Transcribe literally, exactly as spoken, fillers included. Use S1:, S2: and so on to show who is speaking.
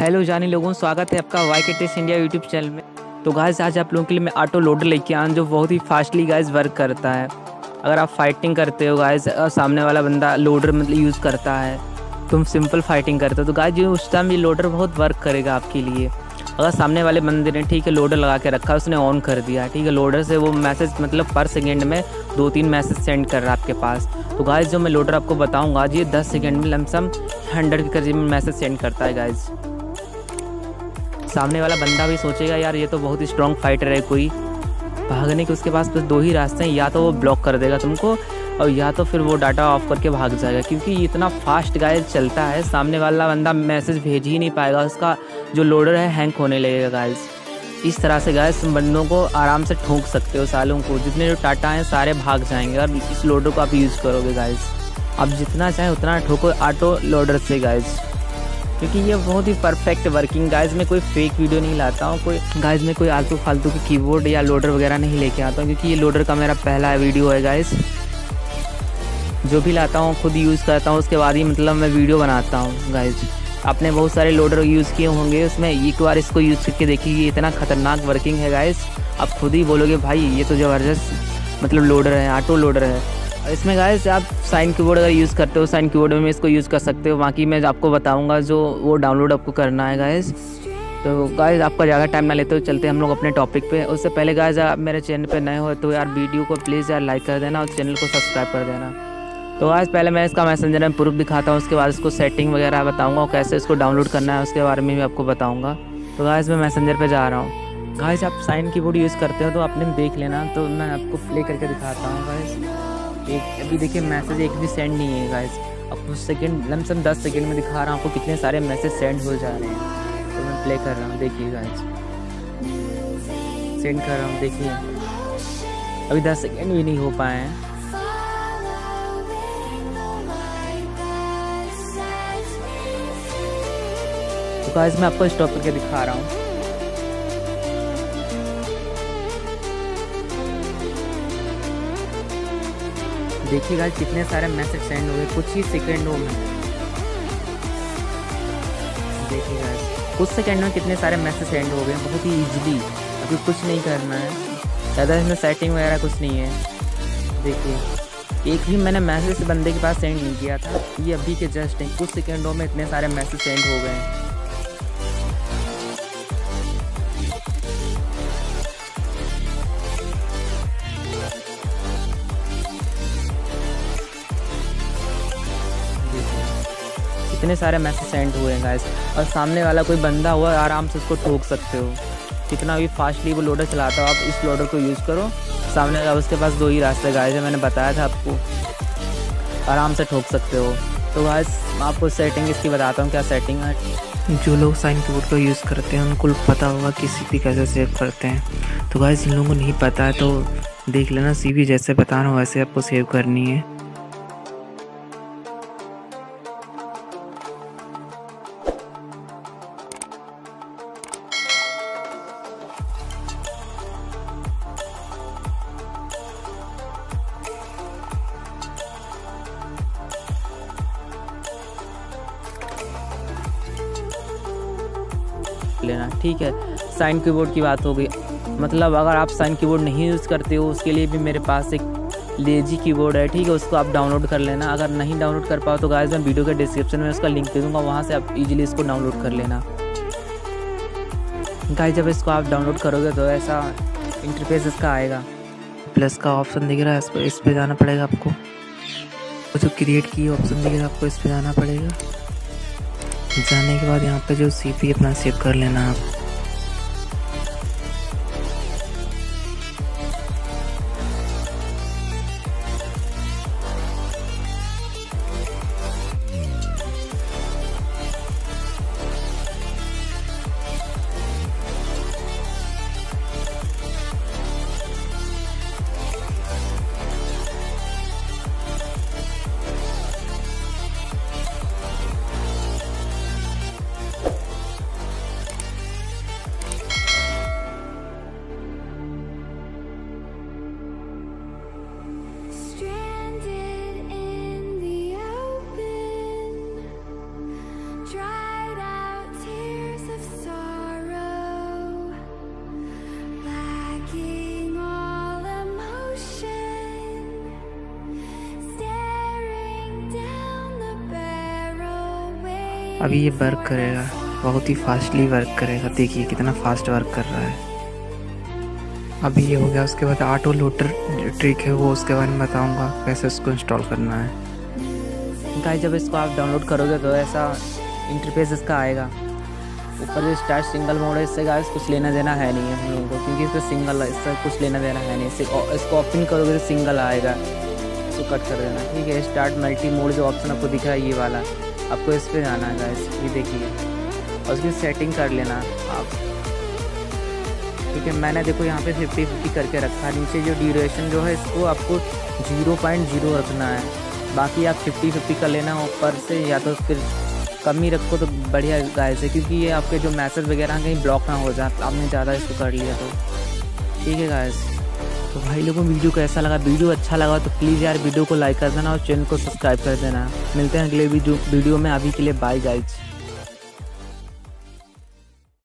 S1: Hello जानी लोगों, स्वागत है आपका वाई के टेस्ट इंडिया यूट्यूब चैनल में। तो गाइस आज आप लोगों के लिए मैं ऑटो लोडर लेके आया हूं जो बहुत ही फास्टली गाइस वर्क करता है। अगर आप फाइटिंग करते हो गाइस और सामने वाला बंदा लोडर मतलब यूज़ करता है, तुम सिंपल फाइटिंग करते हो तो गाइस जो उस टाइम ये लोडर बहुत वर्क करेगा आपके लिए। अगर सामने वाले बंदे ने ठीक है लोडर लगा के रखा है, उसने ऑन कर दिया, ठीक है लोडर से वो मैसेज मतलब पर सेकेंड में दो तीन मैसेज सेंड कर रहा है आपके पास। तो गाइस जो मैं लोडर आपको बताऊंगा आज ये दस सेकेंड में लमसम हंड्रेड के करीब में मैसेज सेंड करता है गाइस। सामने वाला बंदा भी सोचेगा यार ये तो बहुत ही स्ट्रॉन्ग फाइटर है, कोई भागने के उसके पास बस दो ही रास्ते हैं, या तो वो ब्लॉक कर देगा तुमको और या तो फिर वो डाटा ऑफ करके भाग जाएगा, क्योंकि इतना फास्ट गाइस चलता है सामने वाला बंदा मैसेज भेज ही नहीं पाएगा, उसका जो लोडर है हैंग होने लगेगा गाइस। इस तरह से गाइस बंदों को आराम से ठोक सकते हो, सालों को जितने जो टाटा हैं सारे भाग जाएंगे और इस लोडर को आप यूज़ करोगे गाइस। आप जितना चाहें उतना ठोको ऑटो लोडर से गाइस, क्योंकि ये बहुत ही परफेक्ट वर्किंग गाइस। मैं कोई फेक वीडियो नहीं लाता हूँ, कोई गाइस मैं कोई आलतू फालतू की कीबोर्ड या लोडर वगैरह नहीं लेके आता हूँ, क्योंकि ये लोडर का मेरा पहला वीडियो है गाइस। जो भी लाता हूँ खुद यूज़ करता हूँ, उसके बाद ही मतलब मैं वीडियो बनाता हूँ गाइस। आपने बहुत सारे लोडर यूज़ किए होंगे, उसमें एक बार इसको यूज़ करके देखिए, ये इतना खतरनाक वर्किंग है गाइस। आप खुद ही बोलोगे भाई ये तो ज़बरदस्त मतलब लोडर है, ऑटो लोडर है। इसमें गाइस आप साइन कीबोर्ड अगर यूज़ करते हो, साइन कीबोर्ड में इसको यूज़ कर सकते हो। बाकी मैं आपको बताऊंगा जो वो डाउनलोड आपको करना है गाइस। तो गाइस आपका ज़्यादा टाइम ना लेते हो, चलते हम लोग अपने टॉपिक पे। उससे पहले गाइस आप मेरे चैनल पे नए हो तो यार वीडियो को प्लीज़ यार लाइक कर देना और चैनल को सब्सक्राइब कर देना। तो गाइस पहले मैं इसका मैसेंजर में प्रूफ दिखाता हूँ, उसके बाद इसको सेटिंग वगैरह बताऊँगा और कैसे इसको डाउनलोड करना है उसके बारे में भी आपको बताऊँगा। तो गाइस मैं मैसेंजर पर जा रहा हूँ। गाइस आप साइन कीबोर्ड यूज़ करते हो तो आपने देख लेना, तो मैं आपको प्ले करके दिखाता हूँ गाइस। एक अभी देखिए मैसेज एक भी सेंड नहीं है गाइस। अब कुछ सेकंड लमसम दस सेकंड में दिखा रहा हूँ आपको कितने सारे मैसेज सेंड हो जा रहे हैं। तो मैं प्ले कर रहा हूँ, देखिए गाइस सेंड कर रहा हूँ, देखिए अभी दस सेकंड भी नहीं हो पाए हैं। तो गाइस मैं आपको स्टॉप करके दिखा रहा हूँ। देखिए गाइस कितने सारे मैसेज सेंड हुए कुछ ही सेकंडों में। देखिए गाइस कुछ सेकंड में कितने सारे मैसेज सेंड हो गए बहुत ही इजीली। अभी कुछ नहीं करना है, ज़्यादा इसमें सेटिंग वगैरह कुछ नहीं है। देखिए एक भी मैंने मैसेज बंदे के पास सेंड नहीं किया था, ये अभी के जस्ट नहीं कुछ सेकंडों में इतने सारे मैसेज सेंड हो गए हैं। इतने सारे मैसेज सेंड हुए हैं गाइस, और सामने वाला कोई बंदा हुआ आराम से उसको ठोक सकते हो। कितना भी फास्टली वो लोडर चलाता हो, आप इस लोडर को यूज़ करो। सामने वाला उसके पास दो ही रास्ते गाइस है, मैंने बताया था आपको, आराम से ठोक सकते हो। तो गाइस आपको सेटिंग इसकी बताता हूँ क्या सेटिंग है। जो लोग साइन कीबोर्ड का यूज़ करते हैं उनको पता होगा कि सीपी कैसे सेव करते हैं। तो गाइस जिन लोगों को नहीं पता है तो देख लेना, सीपी जैसे बता रहा हूँ वैसे आपको सेव करनी है। लेना ठीक है। साइन कीबोर्ड की बात हो गई, मतलब अगर आप साइन कीबोर्ड नहीं यूज़ करते हो उसके लिए भी मेरे पास एक लेजी कीबोर्ड है, ठीक है, उसको आप डाउनलोड कर लेना। अगर नहीं डाउनलोड कर पाओ तो गाइस मैं वीडियो के डिस्क्रिप्शन में उसका लिंक दे दूँगा, वहाँ से आप इजीली इसको डाउनलोड कर लेना। गाइस जब इसको आप डाउनलोड करोगे तो ऐसा इंटरफेस इसका आएगा, प्लस का ऑप्शन दिख रहा है, इस पर इस पर जाना पड़ेगा आपको। जो क्रिएट की ऑप्शन दिख रहा है आपको इस पर जाना पड़ेगा। जाने के बाद यहाँ पे जो सीपी अपना सेव कर लेना आप। अभी ये वर्क करेगा, बहुत ही फास्टली वर्क करेगा। देखिए कितना फास्ट वर्क कर रहा है। अभी ये हो गया। उसके बाद ऑटो लोडर ट्रिक है वो उसके बारे में बताऊंगा कैसे उसको इंस्टॉल करना है। गाइस जब इसको आप डाउनलोड करोगे तो ऐसा इंटरफेस इसका आएगा। ऊपर जो स्टार्ट सिंगल मोड है इससे गाइस कुछ लेना देना है नहीं है हम लोगों को, क्योंकि इसका सिंगल इससे कुछ लेना देना है नहीं। इससे इसको ओपन करोगे तो सिंगल आएगा, इसको कट कर देना। ठीक है, स्टार्ट मल्टी मोड जो ऑप्शन आपको दिख रहा है ये वाला, आपको इस पर जाना है गाइस। ये देखिए और उसकी सेटिंग कर लेना आप। ठीक है, मैंने देखो यहाँ पे फिफ्टी फिफ्टी करके रखा है। नीचे जो ड्यूरेशन जो है इसको आपको जीरो पॉइंट जीरो रखना है, बाकी आप फिफ्टी फिफ्टी कर लेना ऊपर से, या तो फिर कम ही रखो तो बढ़िया गाइस है, क्योंकि ये आपके जो मैसेज वगैरह कहीं ब्लॉक ना हो जाए आपने ज़्यादा इसको कर लिया तो। ठीक है गाइस, तो भाई लोगों को वीडियो कैसा लगा? वीडियो अच्छा लगा तो प्लीज़ यार वीडियो को लाइक कर देना और चैनल को सब्सक्राइब कर देना। मिलते हैं अगले वीडियो वीडियो में। अभी के लिए बाय गाइस।